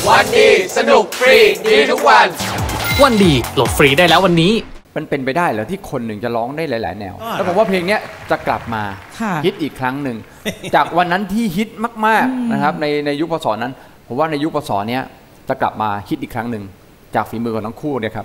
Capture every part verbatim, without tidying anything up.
วันดีสนุกฟรีดีทุกวันวันดีโหลดฟรีได้แล้ววันนี้มันเป็นไปได้เหรอที่คนหนึ่งจะร้องได้หลายๆแนวแล้วผมว่าเพลงนี้จะกลับมาฮิตอีกครั้งหนึ่งจากวันนั้นที่ฮิตมากๆนะครับในในยุคพศนั้นผมว่าในยุคพศนี้จะกลับมาฮิตอีกครั้งหนึ่งจากฝีมือของทั้งคู่เนี่ยครับ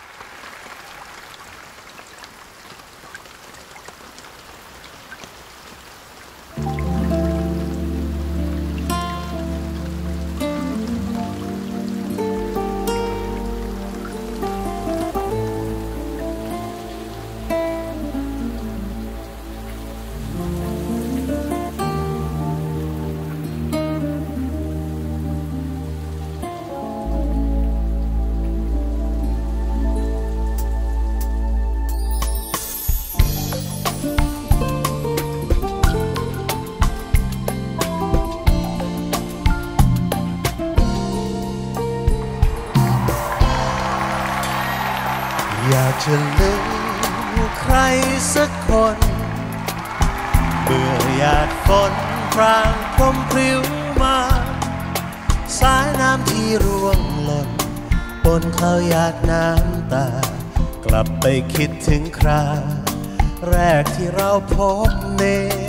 อยากจะลืมใครสักคนเมื่อหยาดฝนพรางพรมพริ้วมาสายน้ำที่ร่วงหล่นบนเขาหยาดน้ำตากลับไปคิดถึงคราแรกที่เราพบเน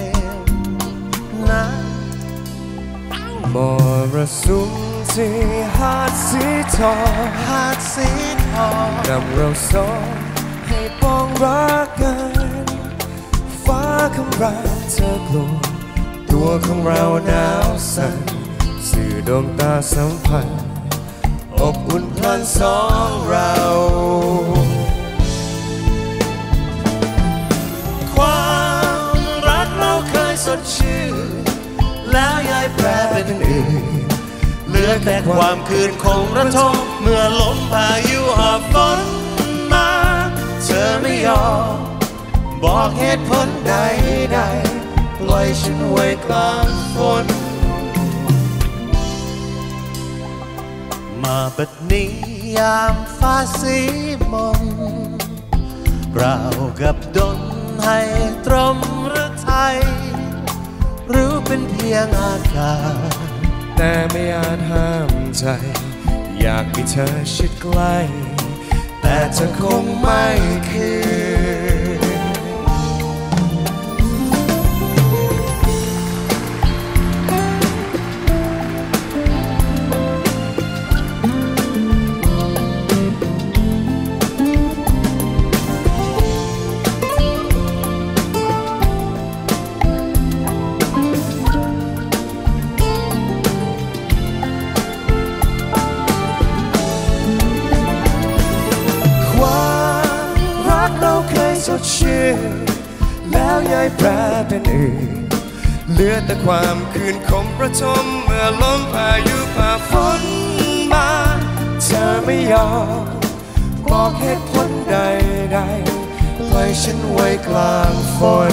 นะมรสุมที่หาดสีทองหาดสีทองนำเราสองให้ปองรักกันฟ้าของเราเธอกลัวตัวของเราหนาวสั่นสื่อดวงตาสัมพันธ์อบอุ่นพลันสองเราความรักเราเคยสดชื่นแล้วย้ายแปรเป็นอื่นเหลือแต่ความคืนคงระทมเมื่อลมพายุหอบฝนมาเธอไม่ยอมบอกเหตุผลใดๆปล่อยฉันไว้กลางฝนมาบัดนี้ยามฟ้าสีมนราวกับดลให้ตรมหรือไทยรู้เป็นเพียงอากาศแต่ไม่อาจห้ามใจอยากให้เธอชิดใกล้แต่เธอคงไม่คืนสดชื่นแล้วย้ายแปรเป็นอื่นเหลือแต่ความคืนคมประทมเมื่อลมพายุพาฝนมาเธอไม่ยอมบอกเหตุผลใดๆปล่อยฉันไว้กลางฝน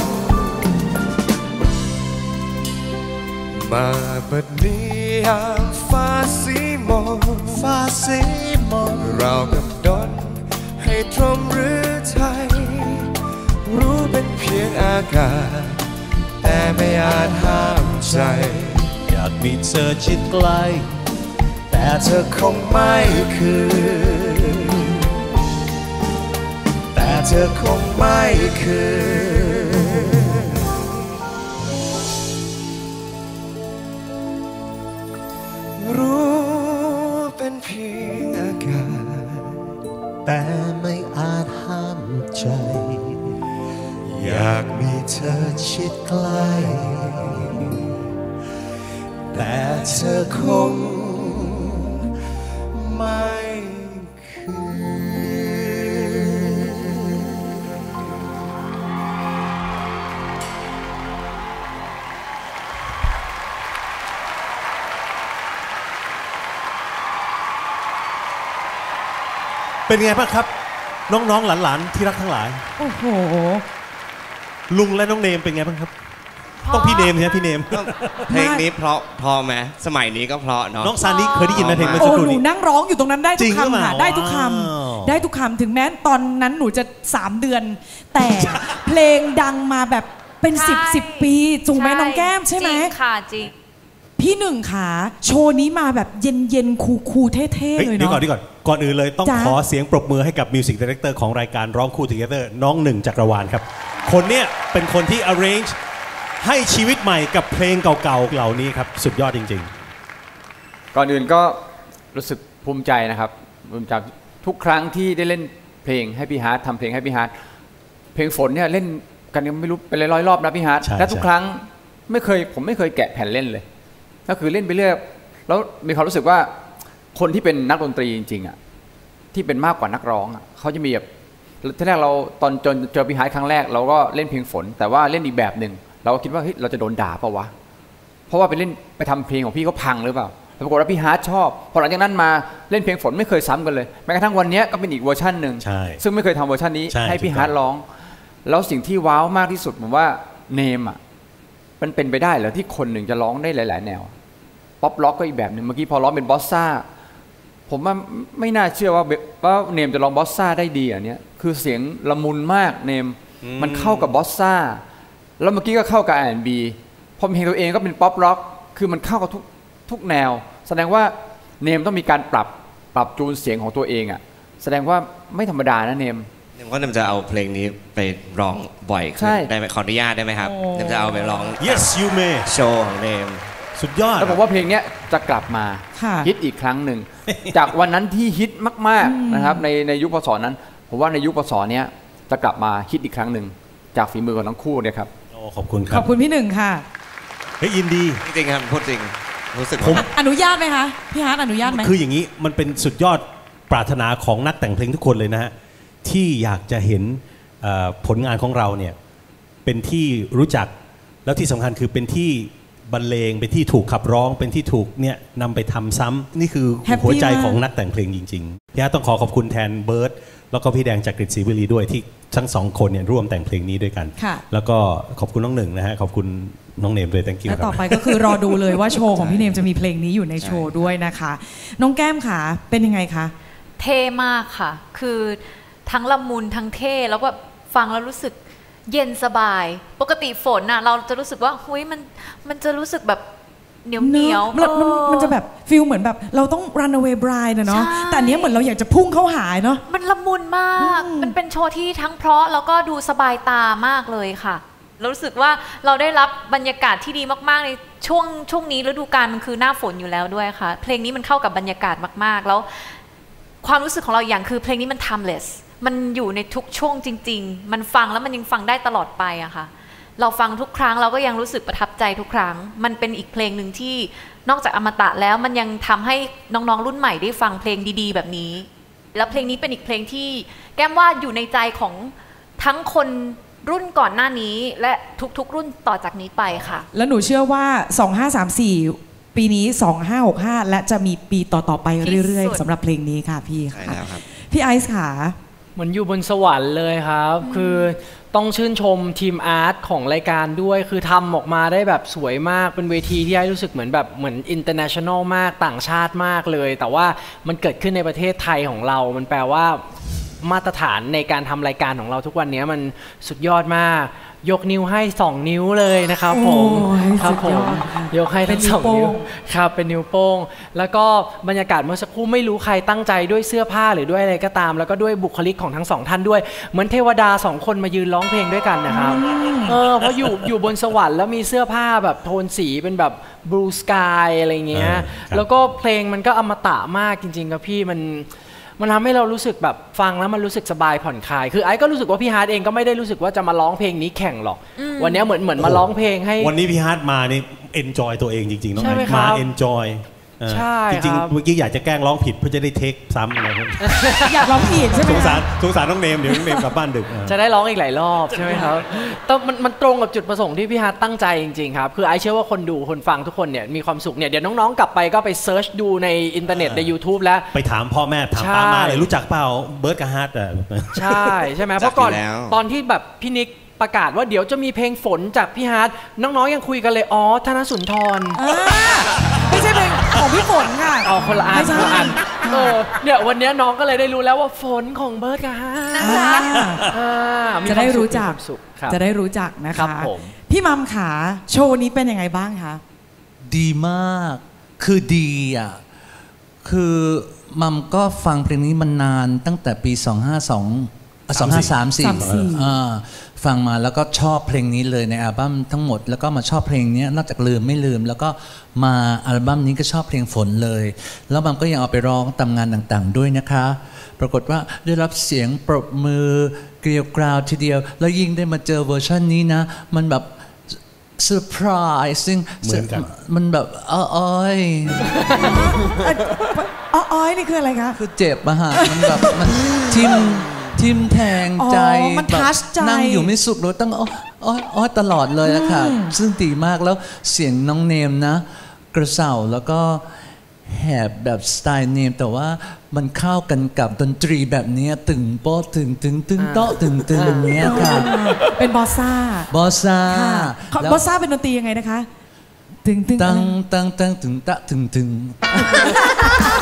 มาบัดนี้ยามฟ้าสีมนฟ้าสีมนเรากับดนให้ตรมหรือไทยรู้เป็นเพียงอากาศแต่ไม่อาจห้ามใจอยากมีเธอชิดใกล้แต่เธอคงไม่คืนแต่เธอคงไม่คืนรู้เป็นเพียงอากาศแต่ไม่อาจห้ามใจอยากมีเธอชิดใกล้แต่เธอคงไม่คืนเป็นไงบ้างครับน้องๆหลานๆที่รักทั้งหลายโอ้โหลุงและน้องเนมเป็นไงบ้างครับต้องพี่เนมใช่ไหมพี่เนมเพลงนี้เพราะพอไหมสมัยนี้ก็เพราะเนาะน้องซานิเคยได้ยินไหมเพลงเมื่อสักครู่นี้โอ้หนูนั่งร้องอยู่ตรงนั้นได้ทุกคำค่ะได้ทุกคำได้ทุกคำถึงแม้ตอนนั้นหนูจะสามเดือนแต่เพลงดังมาแบบเป็นสิบสิบปีถูกไหมน้องแก้มใช่ไหมจริงค่ะจริงพี่หนึ่งขาโชว์นี้มาแบบเย็นเย็นคูคูเท่ๆเลยเนาะเดี๋ยวก่อนเดี๋ยวก่อนก่อนอื่นเลยต้องขอเสียงปรบมือให้กับมิวสิกดีเรคเตอร์ของรายการร้องคู่ Together น้องหนึ่งจักรวาลครับคนเนี้ยเป็นคนที่ arrange ให้ชีวิตใหม่กับเพลงเก่าๆเหล่านี้ครับสุดยอดจริงๆก่อนอื่นก็รู้สึกภูมิใจนะครับภูมิใจทุกครั้งที่ได้เล่นเพลงให้พี่ฮาร์ททำเพลงให้พี่ฮาร์ทเพลงฝนเนี่ยเล่นกันยังไม่รู้เป็นร้อยๆรอบนะพี่ฮาร์ทและทุกครั้งไม่เคยผมไม่เคยแกะแผ่นเล่นเลยก็คือเล่นไปเรื่อยแล้วมีความรู้สึกว่าคนที่เป็นนักดนตรีจริงๆอ่ะที่เป็นมากกว่านักร้องอ่ะเขาจะมีแบบที่แรกเราตอนจนเจอพี่ฮาร์ทครั้งแรกเราก็เล่นเพลงฝนแต่ว่าเล่นอีกแบบหนึ่งเราก็คิดว่าเฮ้ยเราจะโดนด่าเปล่าวะเพราะว่าไปเล่นไปทำเพลงของพี่เขาพังหรือเปล่าปรากฏว่าพี่ฮาร์ทชอบพอหลังจากนั้นมาเล่นเพลงฝนไม่เคยซ้ำกันเลยแม้กระทั่งวันนี้ก็เป็นอีกเวอร์ชันหนึ่งซึ่งไม่เคยทำเวอร์ชันนี้ให้พี่ฮาร์ทร้องแล้วสิ่งที่ว้าวมากที่สุดผมว่าเนมอ่ะมันเป็นไปได้เหรอที่คนหนึ่งจะร้องได้หลายๆแนวป๊อปล็อกก็อีกแบบหนึ่งเมื่อกี้พอร้องเป็นบอสซ่าผมว่าไม่น่าเชื่อว่าว่าเนมจะร้องบอสซ่าได้ดีอ่ะเนี้ยคือเสียงละมุนมากเนมมันเข้ากับบอสซ่าแล้วเมื่อกี้ก็เข้ากับ อาร์ แอนด์ บี พอเพลงตัวเองก็เป็นป๊อปล็อกคือมันเข้ากับทุกทุกแนวแสดงว่าเนมต้องมีการปรับปรับจูนเสียงของตัวเองอ่ะแสดงว่าไม่ธรรมดานะเนมเนมก็เนมจะเอาเพลงนี้ไปร้องบ่อยขึ้นได้ไหมขออนุญาตได้ไหมครับเนมจะเอาไปร้อง yes you may โชว์ของเนมสุดยอดแล้วผมว่าเพลงนี้จะกลับมาฮิตอีกครั้งหนึ่งจากวันนั้นที่ฮิตมากๆนะครับในในยุคพศนั้นผมว่าในยุคพศนี้จะกลับมาฮิตอีกครั้งหนึ่งจากฝีมือของทั้งคู่เนี่ยครับโอ้ขอบคุณครับขอบคุณพี่หนึ่งค่ะเฮ้ยยินดีจริงๆครับพูดจริงรู้สึกผมอนุญาตไหมคะพี่ฮาร์ทอนุญาตไหมคืออย่างนี้มันเป็นสุดยอดปรารถนาของนักแต่งเพลงทุกคนเลยนะฮะที่อยากจะเห็นผลงานของเราเนี่ยเป็นที่รู้จักแล้วที่สำคัญคือเป็นที่บรรเลงเป็นที่ถูกขับร้องเป็นที่ถูกเนี่ยนำไปทำซ้ำนี่คือหัวใจของนักแต่งเพลงจริงๆพี่ฮาร์ทต้องขอขอบคุณแทนเบิร์ตแล้วก็พี่แดงจากกฤษศรีวลีด้วยที่ทั้งสองคนเนี่ยร่วมแต่งเพลงนี้ด้วยกันแล้วก็ขอบคุณน้องหนึ่งนะฮะขอบคุณน้องเนมเลย thank you แล้วต่อไปก็คือรอดูเลยว่าโชว์ของพี่เนมจะมีเพลงนี้อยู่ในโชว์ด้วยนะคะน้องแก้มขาเป็นยังไงคะเท่มากค่ะคือทั้งละมุนทั้งเท่แล้วก็ฟังแล้วรู้สึกเย็นสบายปกติฝนน่ะเราจะรู้สึกว่าเฮ้ยมันมันจะรู้สึกแบบเหนียวเหนียวมันมันจะแบบฟีลเหมือนแบบเราต้อง run away bride นะเนาะแต่อันนี้เหมือนเราอยากจะพุ่งเข้าหาเนาะมันละมุนมากมันเป็นโชว์ที่ทั้งเพราะแล้วก็ดูสบายตามากเลยค่ะรู้สึกว่าเราได้รับบรรยากาศที่ดีมากๆในช่วงช่วงนี้ฤดูกาลมันคือหน้าฝนอยู่แล้วด้วยค่ะเพลงนี้มันเข้ากับบรรยากาศมากๆแล้วความรู้สึกของเราอย่างคือเพลงนี้มัน timeless มันอยู่ในทุกช่วงจริงๆมันฟังแล้วมันยังฟังได้ตลอดไปอะค่ะเราฟังทุกครั้งเราก็ยังรู้สึกประทับใจทุกครั้งมันเป็นอีกเพลงหนึ่งที่นอกจากอมตะแล้วมันยังทำให้น้องๆรุ่นใหม่ได้ฟังเพลงดีๆแบบนี้แล้วเพลงนี้เป็นอีกเพลงที่แก้มว่าอยู่ในใจของทั้งคนรุ่นก่อนหน้านี้และทุกๆรุ่นต่อจากนี้ไปค่ะแล้วหนูเชื่อว่าสองห้าสามสี่ปีนี้สองห้าหกห้าและจะมีปีต่อๆไปเรื่อยๆสำหรับเพลงนี้ค่ะพี่ค่ะพี่ไอซ์ค่ะเหมือนอยู่บนสวรรค์เลยครับคือต้องชื่นชมทีมอาร์ตของรายการด้วยคือทำออกมาได้แบบสวยมากเป็นเวทีที่ไอ้รู้สึกเหมือนแบบเหมือนอินเตอร์เนชั่นแนลมากต่างชาติมากเลยแต่ว่ามันเกิดขึ้นในประเทศไทยของเรามันแปลว่ามาตรฐานในการทำรายการของเราทุกวันนี้มันสุดยอดมากยกนิ้วให้สองนิ้วเลยนะครับผมครับผมยกให้เป็นสองนิ้วครับเป็นนิ้วโป้งแล้วก็บรรยากาศเมื่อสักครู่ไม่รู้ใครตั้งใจด้วยเสื้อผ้าหรือด้วยอะไรก็ตามแล้วก็ด้วยบุคลิกของทั้งสองท่านด้วยเหมือนเทวดาสองคนมายืนร้องเพลงด้วยกันนะครับเออเพราะอยู่อยู่บนสวรรค์แล้วมีเสื้อผ้าแบบโทนสีเป็นแบบบลูสกายอะไรเงี้ยแล้วก็เพลงมันก็อมตะมากจริงๆครับพี่มันมันทำให้เรารู้สึกแบบฟังแล้วมันรู้สึกสบายผ่อนคลายคือไอ้ก็รู้สึกว่าพี่ฮาร์ทเองก็ไม่ได้รู้สึกว่าจะมาร้องเพลงนี้แข่งหรอกวันนี้เหมือนเหมือนมาร้องเพลงให้วันนี้พี่ฮาร์ทมานี่เอนจอยตัวเองจริงๆน้องไอ้มาเอนจอยใช่จริงๆเมื่อกี้อยากจะแกล้งร้องผิดเพื่อจะได้เทคซ้ำอะไรอยากร้องผิดใช่ไหมสงสารสงสารน้องเนมเดี๋ยวน้องเนมกลับบ้านดึกจะได้ร้องอีกหลายรอบใช่ไหมครับแต่มันมันตรงกับจุดประสงค์ที่พี่ฮาร์ทตั้งใจจริงๆครับคือไอเชื่อว่าคนดูคนฟังทุกคนเนี่ยมีความสุขเนี่ยเดี๋ยวน้องๆกลับไปก็ไปเซิร์ชดูในอินเทอร์เน็ตใน YouTube แล้วไปถามพ่อแม่ถามป้ามาเลยรู้จักเปล่าเบิร์ดกับฮาร์ทอ่ะใช่ใช่ไหมเพราะก่อนตอนที่แบบพี่นิกประกาศว่าเดี๋ยวจะมีเพลงฝนจากพี่ฮาร์ทน้องๆยังคุยกันเลยอ๋อธนสุนทรไม่ใช่เพลงของพี่ฝนค่ะอ๋อคนละอันคนละอันเออเนี่ยวันนี้น้องก็เลยได้รู้แล้วว่าฝนของเบิร์ดกับฮาร์ทจะได้รู้จักจะได้รู้จักนะคะพี่มัมขาโชว์นี้เป็นยังไงบ้างคะดีมาก คือดีอ่ะ คือมัมก็ฟังเพลงนี้มานานตั้งแต่ปี สองห้าสอง สองห้าสามสี่ อ่าฟังมาแล้วก็ชอบเพลงนี้เลยในอัลบั้มทั้งหมดแล้วก็มาชอบเพลงนี้นอกจากลืมไม่ลืมแล้วก็มาอัลบั้มนี้ก็ชอบเพลงฝนเลยแล้วมัมก็ยังเอาไปร้องตามงานต่างๆด้วยนะคะปรากฏว่าได้รับเสียงปรบมือเกลียวกราวทีเดียวแล้วยิ่งได้มาเจอเวอร์ชันนี้นะมันแบบเซอร์ไพรส์ซึ่งมันแบบอ้อยอ้อยนี่คืออะไรคะคือเจ็บอะฮะมันแบบมันทิ่มทิมแทงใจแบบนั่งอยู่ไม่สุขเลยต้องอ้อยอ้อยตลอดเลยอะค่ะซึ่งดีมากแล้วเสียงน้องเนมนะกระเส่าแล้วก็แหบแบบสไตล์เนมแต่ว่ามันเข้ากันกับดนตรีแบบนี้ตึงโป๊ะตึงตึงตึงโต๊ะตึงตึงอย่างเงี้ยค่ะเป็นบอสซ่าบอสซ่าบอสซ่าเป็นดนตรียังไงนะคะตึงตึงตังตังตังตึงตะตึงตึง